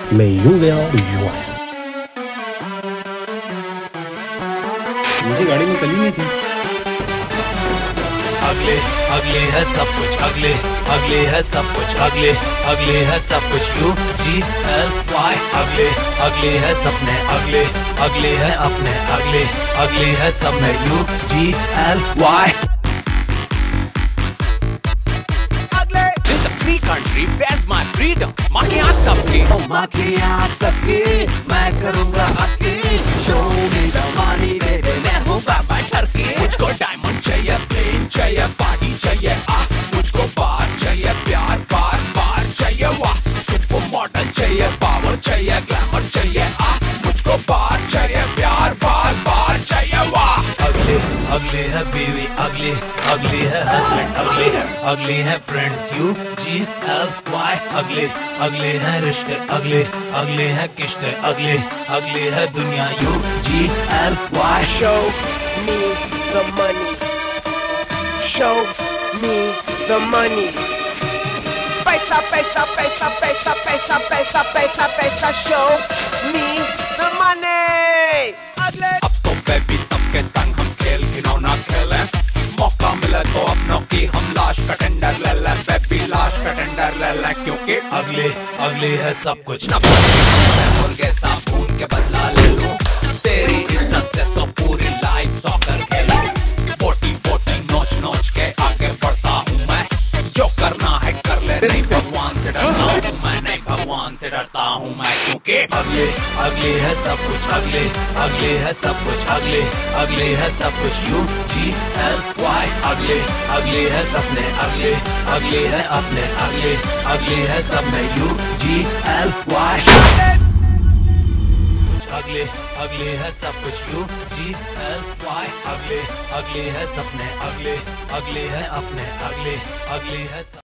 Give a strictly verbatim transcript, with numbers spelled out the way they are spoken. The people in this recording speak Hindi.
मैं यूं गया और यूं आया। मुझे गाड़ी में कली नहीं थी। अगले अगले है सब कुछ, अगले अगले है सब कुछ, अगले अगले है सब कुछ, यू जी एल वाई। अगले अगले है सपने, अगले अगले है अपने, अगले अगले है सब में, U G L Y. Free country, where's my freedom? माँ की आँख सबकी, ओ माँ की आँख सबकी, मैं करूँगा आपकी। Show me the money, baby, मैं हूँ बाबा टर्की। मुझको डायमंड चाहिए, प्लेन चाहिए, पार्टी चाहिए, आ मुझको बार चाहिए, प्यार बार बार चाहिए, वाह। सुपर मॉडल चाहिए, पावर चाहिए, ग्लैमर चाहिए, आ मुझको बार चाहिए, प्यार बार बार चाहिए, वाह। अगले अगले है बीवी, अगले अगले है हस्बैंड, अगले अगले है friends, U G L Y. अगले अगले है रिश्ते, अगले अगले है किश्ते, अगले अगले है दुनिया, U G L Y. Show me the money. Show me the money. पैसा पैसा पैसा पैसा पैसा पैसा पैसा पैसा Show me the money. अगले अब तो बेबी सबके संग हम खेल खिलौना खेलें, मौका मिले तो अपनों की हम लाश का टेंडर ले ले, बेबी लाश का टेंडर ले ले, क्योंकि अगले अगले है सब कुछ। न मुर्गे साबुन के बदला ले लूं, तेरी इज्जत से तो पूरी लाइफ सॉकर खेलूं। बोटी बोटी नोच नोच के आगे बढ़ता हूँ मैं, जो करना है कर ले, नहीं भगवान से डरता हूँ मैं, नहीं भगवान से डरता हूँ मैं, क्योंकि अगले अगले है सब कुछ, अगले अगले है सब कुछ, अगले अगले है सब कुछ, यू जी एल वाई। अगले अगले है सपने, अगले अगले है अपने, अगले अगले है सब में, यू जी एल वाई। अगले अगले है सब कुछ, यू जी एल वाई। अगले अगले है सपने, अगले अगले है अपने, अगले अगले है